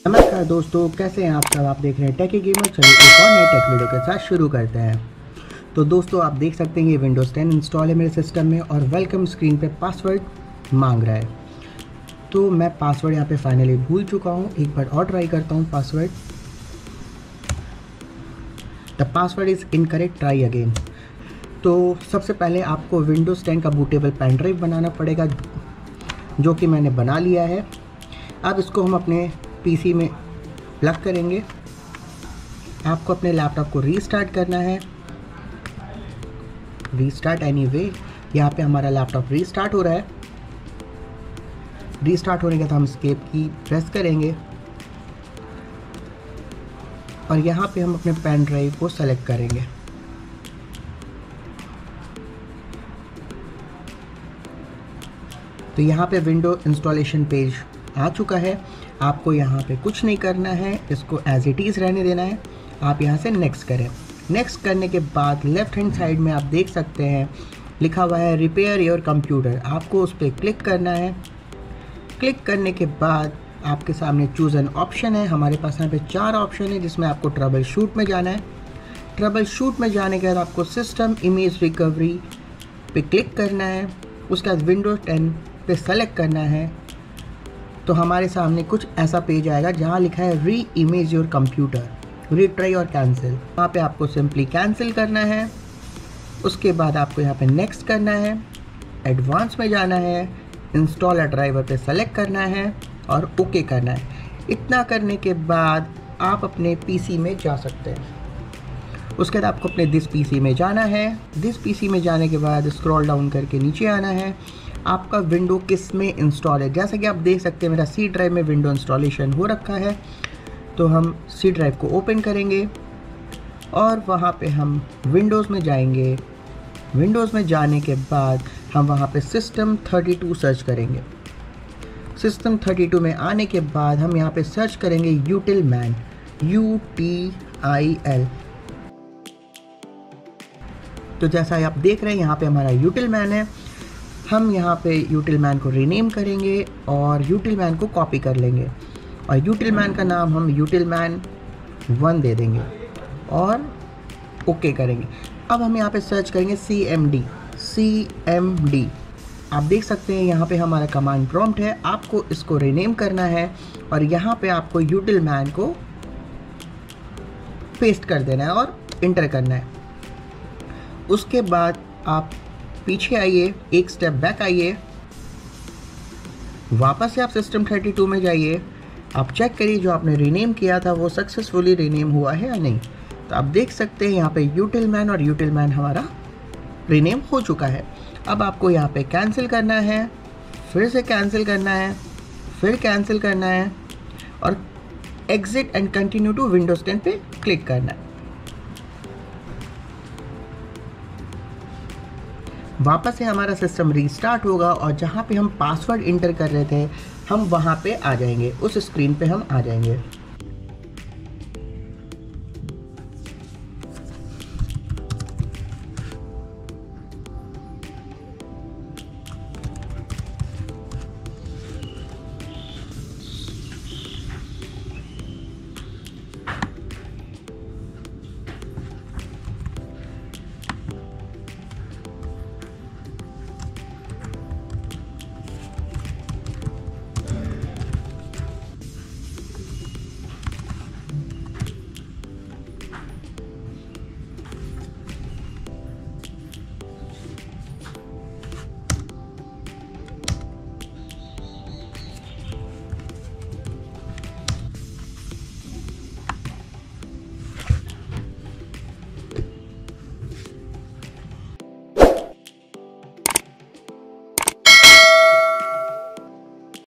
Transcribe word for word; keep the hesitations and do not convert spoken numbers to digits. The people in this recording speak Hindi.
नमस्कार दोस्तों, कैसे हैं आप सब। आप देख रहे हैं टेकी गेमर। चलिए एक और नए टेक वीडियो के साथ शुरू करते हैं। तो दोस्तों आप देख सकते हैं ये विंडोज़ टेन इंस्टॉल है मेरे सिस्टम में और वेलकम स्क्रीन पे पासवर्ड मांग रहा है। तो मैं पासवर्ड यहाँ पे फाइनली भूल चुका हूँ। एक बार और ट्राई करता हूँ password. The password is incorrect, try again. तो सबसे पहले आपको विंडोज़ टेन का बूटेबल पेन ड्राइव बनाना पड़ेगा, जो कि मैंने बना लिया है। अब इसको हम अपने पीसी में प्लग करेंगे। आपको अपने लैपटॉप को रीस्टार्ट करना है। रीस्टार्ट एनीवे, यहाँ पे हमारा लैपटॉप रीस्टार्ट हो रहा है। रीस्टार्ट होने के बाद हम एस्केप की प्रेस करेंगे और यहाँ पे हम अपने पेन ड्राइव को सेलेक्ट करेंगे। तो यहाँ पे विंडो इंस्टॉलेशन पेज आ चुका है। आपको यहाँ पे कुछ नहीं करना है, इसको एज इट इज़ रहने देना है। आप यहाँ से नेक्स्ट करें। नेक्स्ट करने के बाद लेफ्ट हैंड साइड में आप देख सकते हैं लिखा हुआ है रिपेयर योर कंप्यूटर। आपको उस पर क्लिक करना है। क्लिक करने के बाद आपके सामने चूज़ एन ऑप्शन है। हमारे पास यहाँ पे चार ऑप्शन है, जिसमें आपको ट्रबल शूट में जाना है। ट्रबल शूट में जाने के बाद आपको सिस्टम इमेज रिकवरी पे क्लिक करना है। उसके बाद विंडोज टेन पे सेलेक्ट करना है। तो हमारे सामने कुछ ऐसा पेज आएगा जहाँ लिखा है reimage your computer, retry और कैंसिल। वहाँ पे आपको सिंपली कैंसिल करना है। उसके बाद आपको यहाँ पे नेक्स्ट करना है, एडवांस में जाना है, इंस्टॉल अ ड्राइवर पे सेलेक्ट करना है और ओके करना है। इतना करने के बाद आप अपने पीसी में जा सकते हैं। उसके बाद आपको अपने दिस पीसी में जाना है। दिस पीसी में जाने के बाद स्क्रॉल डाउन करके नीचे आना है। आपका विंडो किस में इंस्टॉल है, जैसा कि आप देख सकते हैं मेरा सी ड्राइव में विंडो इंस्टॉलेशन हो रखा है। तो हम सी ड्राइव को ओपन करेंगे और वहाँ पे हम विंडोज़ में जाएंगे। विंडोज़ में जाने के बाद हम वहाँ पे सिस्टम थर्टी टू सर्च करेंगे। सिस्टम थर्टी टू में आने के बाद हम यहाँ पे सर्च करेंगे utilman, U T I L. तो जैसा आप देख रहे हैं यहाँ पे हमारा यूटिल मैन है। हम यहाँ पे यूटिल मैन को रीनेम करेंगे और यूटिल मैन को कॉपी कर लेंगे और यूटिल मैन का नाम हम यूटिल मैन वन दे देंगे और ओके करेंगे। अब हम यहाँ पे सर्च करेंगे C M D. C M D आप देख सकते हैं यहाँ पे हमारा कमांड प्रॉम्प्ट है। आपको इसको रीनेम करना है और यहाँ पे आपको यूटिल मैन को पेस्ट कर देना है और इंटर करना है। उसके बाद आप पीछे आइए, एक स्टेप बैक आइए, वापस से आप सिस्टम थर्टी टू में जाइए। आप चेक करिए जो आपने रीनेम किया था वो सक्सेसफुली रीनेम हुआ है या नहीं। तो आप देख सकते हैं यहाँ पे यूटिल मैन और यूटिल मैन हमारा रीनेम हो चुका है। अब आपको यहाँ पे कैंसिल करना है, फिर से कैंसिल करना है, फिर कैंसिल करना है और exit and continue to Windows ten पे क्लिक करना है। वापस से हमारा सिस्टम रीस्टार्ट होगा और जहाँ पे हम पासवर्ड इंटर कर रहे थे हम वहाँ पे आ जाएंगे, उस स्क्रीन पे हम आ जाएंगे।